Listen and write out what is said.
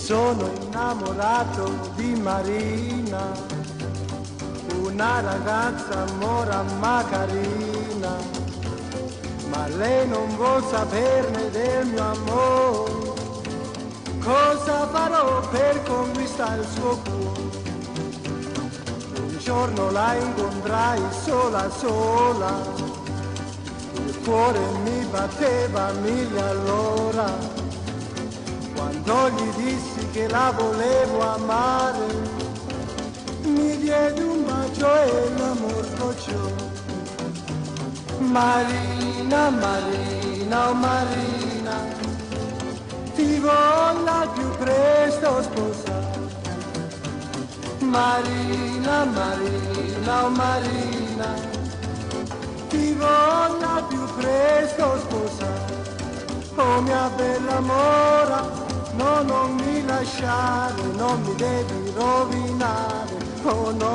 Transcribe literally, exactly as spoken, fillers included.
Sono innamorato di Marina, una ragazza mora ma carina, ma lei non vuol saperne del mio amore. Cosa farò per conquistare il suo cuore? Un giorno la incontrai sola sola, il cuore mi batteva mille all'ora. Quando gli dissi che la volevo amare, mi diede un bacio e l'amor scocciò. Marina, Marina, oh Marina, ti voglio al più presto sposare. Marina, Marina, oh Marina, ti voglio al più presto sposare. Oh mia bella mora, no, non mi lasciare, non mi devi rovinare. Oh no,